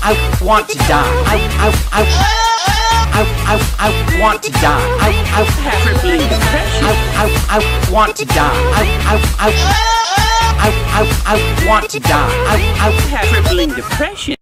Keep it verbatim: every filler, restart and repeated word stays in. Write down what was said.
I want to die. I, I, I, I, I, I want to die. I, I have crippling depression. I, I, I want to die. I, I, I, I, I, I want to die. I, I have crippling depression.